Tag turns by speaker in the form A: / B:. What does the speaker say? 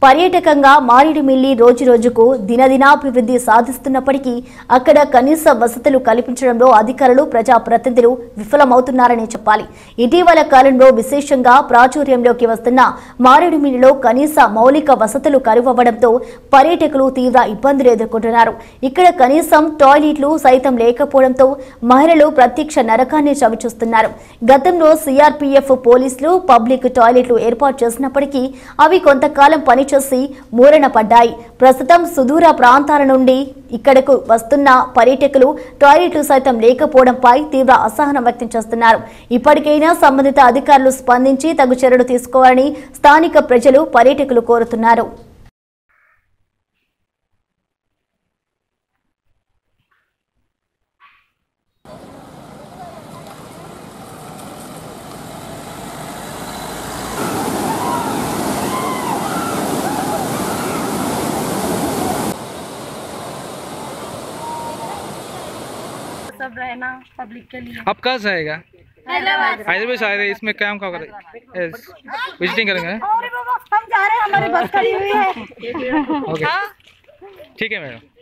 A: పర్యాటకంగా మారేడుమిల్లి రోజురోజుకు దినదినాభివృద్ధి సాధిస్తున్నప్పటికీ అక్కడ కనీస వసతులు కల్పించడంలో అధికారులు ప్రజాప్రతినిధులు విఫలమవుతున్నారని చెప్పాలి. ఇటీవల కాలంలో విశేషంగా ప్రాచుర్యంలోకి వస్తున్న మారేడుమిల్లిలో కనీస మౌలిక వసతులు కరువవ్వడంతో పర్యాటకులు తీవ్ర ఇబ్బందులు ఎదుర్కొంటున్నారు. ఇక్కడ కనీసం టాయిలెట్లు సైతం లేకపోవడంతో మహిళలు ప్రత్యక్ష నరకాన్ని చవిచూస్తున్నారు. గతంలో సిఆర్పీఎఫ్ పోలీసులు పబ్లిక్ టాయిలెట్లు ఏర్పాటు చేసినప్పటికీ అవి కొంతకాలం పనిచేసి మూలన పడ్డాయి. ప్రస్తుతం సుదూర ప్రాంతాల నుండి ఇక్కడకు వస్తున్న పర్యాటకులు టాయిలెట్లు సైతం లేకపోవడంపై తీవ్ర అసహనం వ్యక్తం చేస్తున్నారు. ఇప్పటికైనా సంబంధిత అధికారులు స్పందించి తగు చర్యలు తీసుకోవాలని స్థానిక ప్రజలు పర్యాటకులు కోరుతున్నారు.
B: सब रहना पब्लिक के लिए।
C: आप कहाँ से आएगा? हैदराबाद से आए थे। इसमें क्या काम विजिटिंग करेंगे?
B: हम जा रहे हैं, हमारी बस खड़ी हुई है।
C: ओके, ठीक है मैडम।